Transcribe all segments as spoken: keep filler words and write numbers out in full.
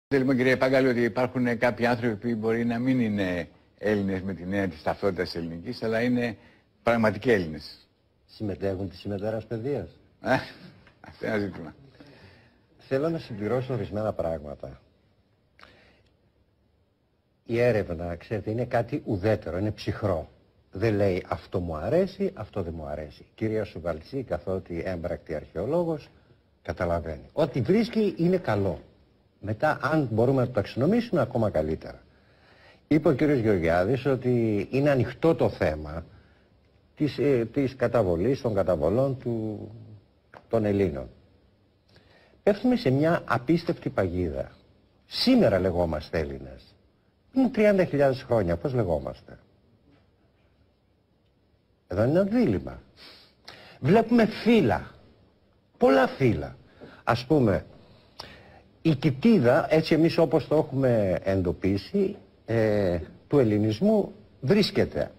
Λοιπόν, κύριε Παγκάλη, ότι υπάρχουν κάποιοι άνθρωποι που μπορεί να μην είναι Έλληνες με την έννοια της ταυτότητας ελληνικής, αλλά είναι πραγματικοί Έλληνες. Συμμετέχουν της ημετέρας παιδείας. Ε, αυτό είναι ένα ζήτημα. Θέλω να συμπληρώσω ορισμένα πράγματα. Η έρευνα, ξέρετε, είναι κάτι ουδέτερο, είναι ψυχρό. Δεν λέει αυτό μου αρέσει, αυτό δεν μου αρέσει. Κυρία Σουβαλτζή, καθότι έμπρακτη αρχαιολόγος, καταλαβαίνει. Ό,τι βρίσκει είναι καλό. Μετά, αν μπορούμε να το ταξινομήσουμε, ακόμα καλύτερα. Είπε ο κύριος Γεωργιάδης ότι είναι ανοιχτό το θέμα της, ε, της καταβολής, των καταβολών του, των Ελλήνων. Πέφτουμε σε μια απίστευτη παγίδα. Σήμερα λεγόμαστε Έλληνες. Είναι τριάντα χιλιάδες χρόνια. Πώς λεγόμαστε? Εδώ είναι ένα δίλημμα. Βλέπουμε φύλλα. Πολλά φύλλα. Ας πούμε, η κοιτίδα, έτσι εμείς όπως το έχουμε εντοπίσει, ε, του ελληνισμού βρίσκεται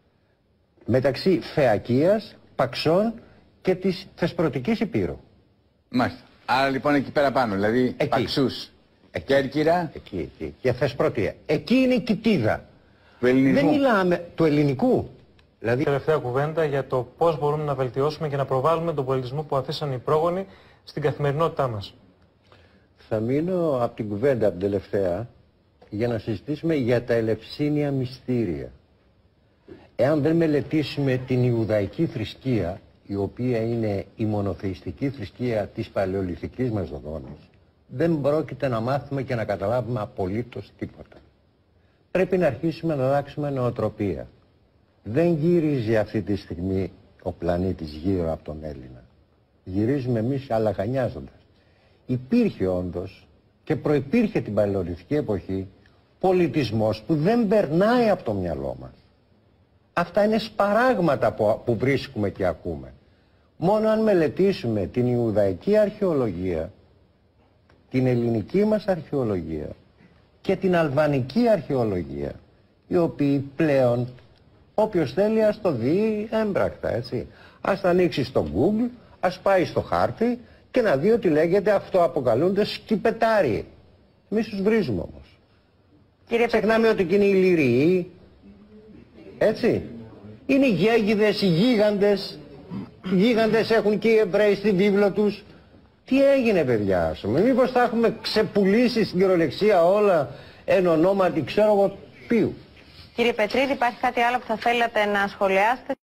μεταξύ Φεακίας, Παξών και της Θεσπρωτικής Υπήρου. Μάλιστα. Άρα λοιπόν εκεί πέρα πάνω, δηλαδή εκεί. Παξούς, εκεί. Κέρκυρα. Εκεί, εκεί. Και Θεσπρωτεία. Εκεί είναι η κοιτίδα. Του ελληνισμού. Δεν μιλάμε του ελληνικού. Δηλαδή... Τελευταία κουβέντα για το πώς μπορούμε να βελτιώσουμε και να προβάλλουμε τον πολιτισμό που αφήσαν οι πρόγονοι στην καθημερινότητά μας. Θα μείνω από την κουβέντα από την τελευταία για να συζητήσουμε για τα ελευσίνια μυστήρια. Εάν δεν μελετήσουμε την Ιουδαϊκή θρησκεία, η οποία είναι η μονοθεϊστική θρησκεία της παλαιολιθικής μας δοδόνης, δεν πρόκειται να μάθουμε και να καταλάβουμε απολύτως τίποτα. Πρέπει να αρχίσουμε να αλλάξουμε νοοτροπία. Δεν γυρίζει αυτή τη στιγμή ο πλανήτης γύρω από τον Έλληνα. Γυρίζουμε εμείς αλλαγανιάζοντας. Υπήρχε όντως και προϋπήρχε την παλαιολιθική εποχή πολιτισμός που δεν περνάει από το μυαλό μας. Αυτά είναι σπαράγματα που, που βρίσκουμε και ακούμε. Μόνο αν μελετήσουμε την Ιουδαϊκή αρχαιολογία, την ελληνική μας αρχαιολογία και την αλβανική αρχαιολογία, οι οποίοι πλέον όποιος θέλει ας το δει έμπρακτα, έτσι. Ας τα ανοίξει στο Google, ας πάει στο χάρτη και να δει ότι λέγεται αυτό αποκαλούνται σκυπετάρι. Εμείς τους βρίζουμε όμως. Κύριε Ξεχνάμε ότι είναι οι Λυριοί, έτσι. Είναι οι γέγιδες, οι γίγαντες. Οι γίγαντες έχουν και οι Εβραίοι στη βίβλο τους. Τι έγινε, παιδιά, ας πούμε? Μήπως θα έχουμε ξεπουλήσει στην κυριολεξία όλα εν ονόματι ξέρω εγώ ποιου? Κύριε Πετρίδη, υπάρχει κάτι άλλο που θα θέλατε να σχολιάσετε?